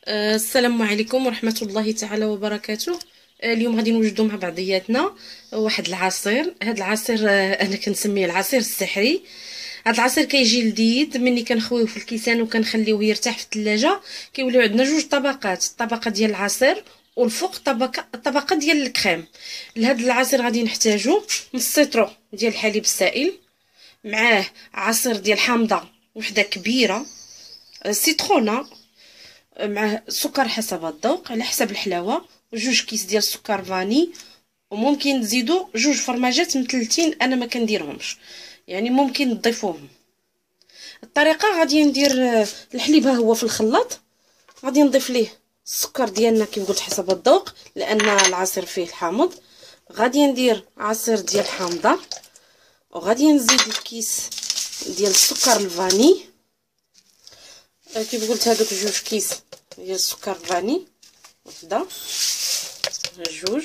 السلام عليكم ورحمة الله تعالى وبركاته. اليوم غادي نوجدوا مع بعضياتنا واحد العصير. هذا العصير انا كنسميه العصير السحري. هذا العصير كيجي لذيذ ملي كنخويوه في الكيسان وكنخليوه يرتاح في الثلاجه. كيوليو عندنا جوج طبقات، الطبقه ديال العصير والفوق طبقه ديال الكريم. لهذا العصير غادي نحتاجو نص سيترو ديال الحليب السائل، معاه عصير ديال حامضه وحده كبيره، سيترونه، مع سكر حسب الذوق على حسب الحلاوه، وجوج كيس ديال السكر فاني، وممكن تزيدوا جوج فرماجات مثلثين. انا ما كنديرهمش، يعني ممكن تضيفوهم. الطريقه غادي ندير الحليب ها هو في الخلاط، غادي نضيف ليه السكر ديالنا كما قلت حسب الذوق لان العصير فيه الحامض. غادي ندير عصير ديال الحامضه، وغادي نزيد الكيس ديال السكر الفاني كيف قلت، هذوك جوج كيس ديال السكر فاني، وحده جوج.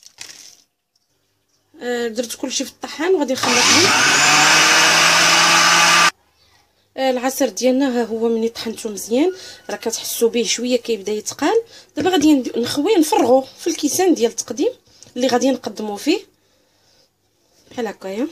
درت كلشي في الطحان وغادي نخلطهم. العصير ديالنا ها هو ملي طحنتو مزيان راه كتحسوا به شويه كيبدا يتقال. دابا غادي نخويه نفرغو في الكيسان ديال التقديم اللي غادي نقدمو فيه بحال هكايا.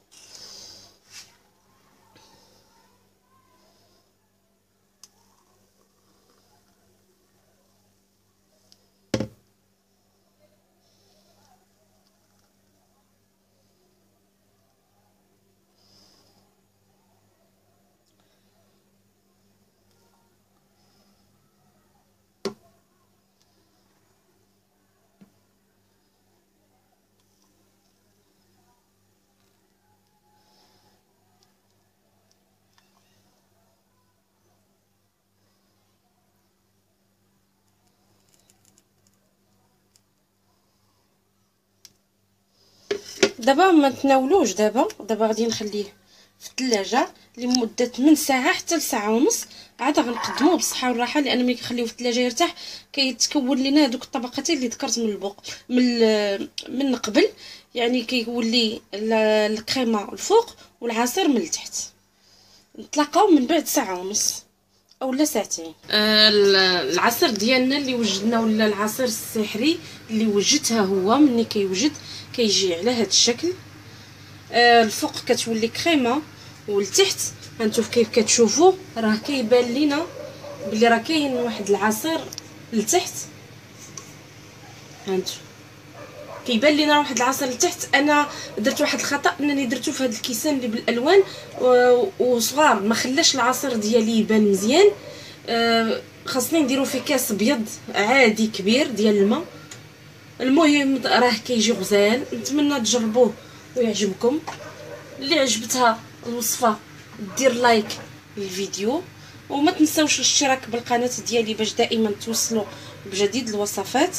دابا ما تناولوش، دابا غادي نخليه في الثلاجه لمده من ساعه حتى لساعه ونص، عاد غنقدموه بالصحه والراحه. لان ملي كنخليوه في الثلاجه يرتاح كيتكون لينا هذوك الطبقتين اللي ذكرت من البوق من قبل، يعني كيولي الكريمه الفوق والعصير من التحت. نتلاقاو من بعد ساعه ونص اولا ساعتين. العصير ديالنا اللي وجدنا ولا العصير السحري اللي وجدتها هو مني كيوجد كيجي على هذا الشكل. الفوق كتولي كريمه والتحت هانتوما كيف كتشوفوا راه كيبان لينا بلي راه كاين واحد العصير لتحت. هانتوما كيبان لينا واحد العصير لتحت. انا درت واحد الخطا انني درتو في هذا الكيسان اللي بالالوان وصغار، ما خلاش العصير ديالي يبان مزيان. خاصني نديرو في كاس ابيض عادي كبير ديال الماء. المهم راه كيجي غزال، نتمنى تجربوه ويعجبكم. اللي عجبتها الوصفه دير لايك للفيديو، وما تنساوش الاشتراك بالقناه ديالي باش دائما توصلوا بجديد الوصفات.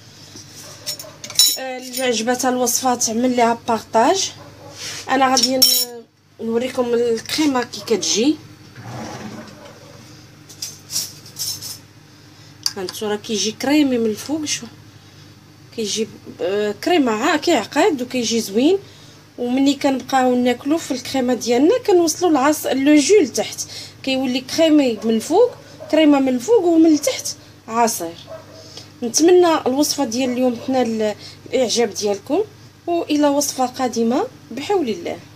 اللي عجبتها الوصفه تعمل ليها بارطاج. انا غادي نوريكم الكريمه كي كتجي. هانتو راه كيجي كريمي من الفوق، شوف كيجي كريمه كيعقد وكيجي زوين. ومني كنبقاو ناكلو في الكريمه ديالنا كنوصلوا العصير لو جو لتحت، كيولي كريمي من الفوق، كريمه من الفوق ومن التحت عصير. نتمنى الوصفه ديال اليوم تنال الاعجاب ديالكم، والى وصفه قادمه بحول الله.